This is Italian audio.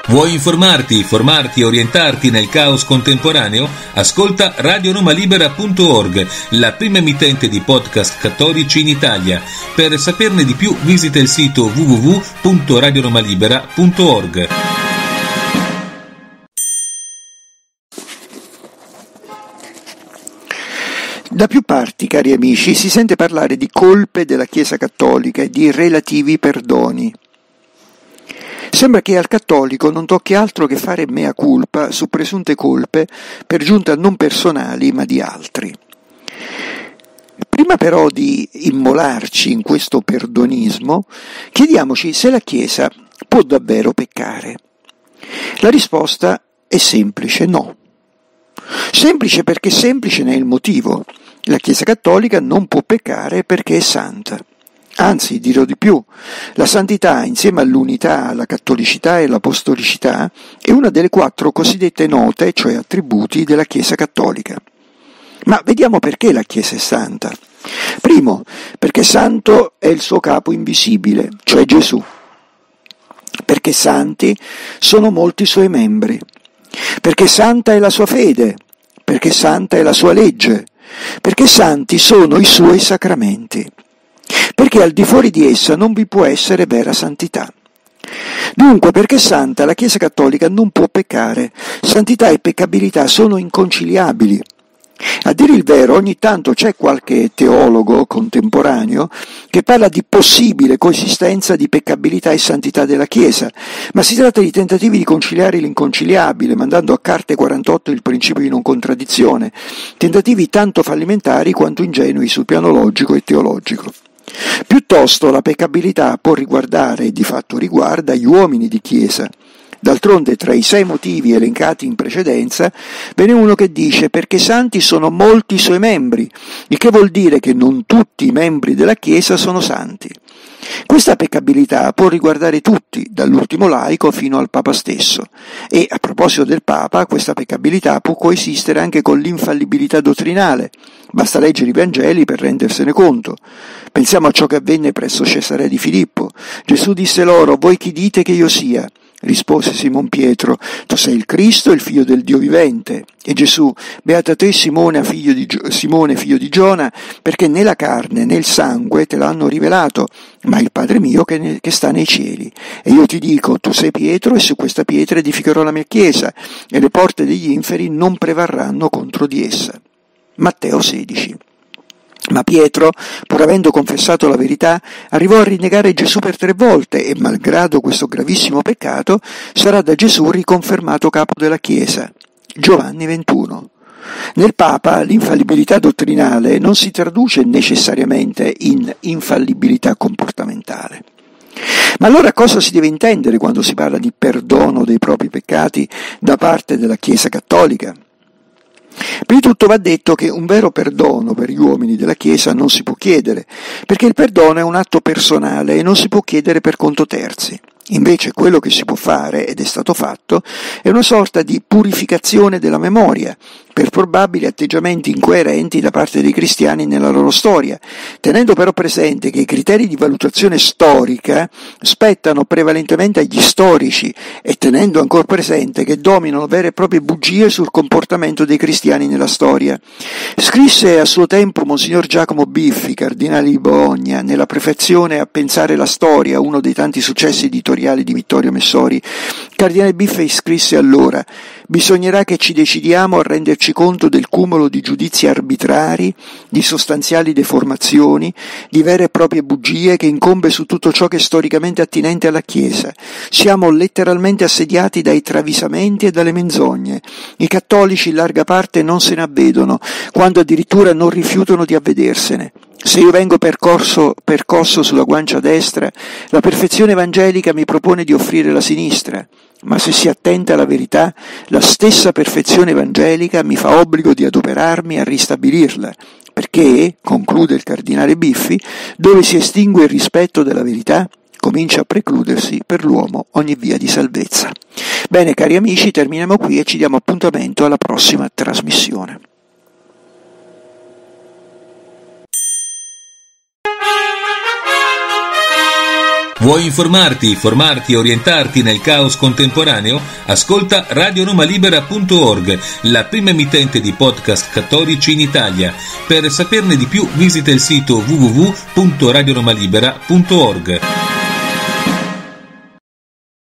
Vuoi informarti, formarti e orientarti nel caos contemporaneo? Ascolta radioromalibera.org, la prima emittente di podcast cattolici in Italia. Per saperne di più visita il sito www.radioromalibera.org. Da più parti, cari amici, si sente parlare di colpe della Chiesa cattolica e di relativi perdoni. Sembra che al cattolico non tocchi altro che fare mea culpa su presunte colpe, per giunta non personali ma di altri. Prima però di immolarci in questo perdonismo, chiediamoci se la Chiesa può davvero peccare. La risposta è semplice: no. Semplice perché semplice ne è il motivo. La Chiesa cattolica non può peccare perché è santa. Anzi, dirò di più, la santità, insieme all'unità, alla cattolicità e all'apostolicità, è una delle 4 cosiddette note, cioè attributi, della Chiesa cattolica. Ma vediamo perché la Chiesa è santa. Primo, perché santo è il suo capo invisibile, cioè Gesù. Perché santi sono molti suoi membri. Perché santa è la sua fede. Perché santa è la sua legge. Perché santi sono i suoi sacramenti. Perché al di fuori di essa non vi può essere vera santità. Dunque, perché santa, la Chiesa cattolica non può peccare. Santità e peccabilità sono inconciliabili. A dire il vero, ogni tanto c'è qualche teologo contemporaneo che parla di possibile coesistenza di peccabilità e santità della Chiesa, ma si tratta di tentativi di conciliare l'inconciliabile, mandando a carte 48 il principio di non contraddizione, tentativi tanto fallimentari quanto ingenui sul piano logico e teologico. Piuttosto la peccabilità può riguardare, e di fatto riguarda, gli uomini di Chiesa. D'altronde, tra i 6 motivi elencati in precedenza, ve n'è uno che dice perché santi sono molti i suoi membri, il che vuol dire che non tutti i membri della Chiesa sono santi. Questa peccabilità può riguardare tutti, dall'ultimo laico fino al Papa stesso, e a proposito del Papa, questa peccabilità può coesistere anche con l'infallibilità dottrinale. Basta leggere i Vangeli per rendersene conto. Pensiamo a ciò che avvenne presso Cesarea di Filippo. Gesù disse loro: «Voi chi dite che io sia?» Rispose Simon Pietro: «Tu sei il Cristo, il figlio del Dio vivente». E Gesù: «Beata te Simone, figlio di Giona, perché né la carne né il sangue te l'hanno rivelato, ma il Padre mio che sta nei cieli. E io ti dico, tu sei Pietro, e su questa pietra edificherò la mia chiesa, e le porte degli inferi non prevarranno contro di essa». Matteo 16. Ma Pietro, pur avendo confessato la verità, arrivò a rinnegare Gesù per 3 volte e, malgrado questo gravissimo peccato, sarà da Gesù riconfermato capo della Chiesa. Giovanni 21. Nel Papa l'infallibilità dottrinale non si traduce necessariamente in infallibilità comportamentale. Ma allora cosa si deve intendere quando si parla di perdono dei propri peccati da parte della Chiesa cattolica? Prima di tutto va detto che un vero perdono per gli uomini della Chiesa non si può chiedere, perché il perdono è un atto personale e non si può chiedere per conto terzi. Invece quello che si può fare, ed è stato fatto, è una sorta di purificazione della memoria, per probabili atteggiamenti incoerenti da parte dei cristiani nella loro storia, tenendo però presente che i criteri di valutazione storica spettano prevalentemente agli storici e tenendo ancora presente che dominano vere e proprie bugie sul comportamento dei cristiani nella storia. Scrisse a suo tempo Monsignor Giacomo Biffi, cardinale di Bologna, nella prefazione a Pensare la storia, uno dei tanti successi editoriali di Vittorio Messori. Cardinale Biffi scrisse allora: «Bisognerà che ci decidiamo a renderci conto del cumulo di giudizi arbitrari, di sostanziali deformazioni, di vere e proprie bugie che incombe su tutto ciò che è storicamente attinente alla Chiesa. Siamo letteralmente assediati dai travisamenti e dalle menzogne. I cattolici in larga parte non se ne avvedono, quando addirittura non rifiutano di avvedersene. Se io vengo percosso sulla guancia destra, la perfezione evangelica mi propone di offrire la sinistra, ma se si attenta alla verità, la stessa perfezione evangelica mi fa obbligo di adoperarmi a ristabilirla, perché, conclude il cardinale Biffi, dove si estingue il rispetto della verità, comincia a precludersi per l'uomo ogni via di salvezza». Bene, cari amici, terminiamo qui e ci diamo appuntamento alla prossima trasmissione. Vuoi informarti, formarti e orientarti nel caos contemporaneo? Ascolta radionomalibera.org, la prima emittente di podcast cattolici in Italia. Per saperne di più visita il sito www.radionomalibera.org.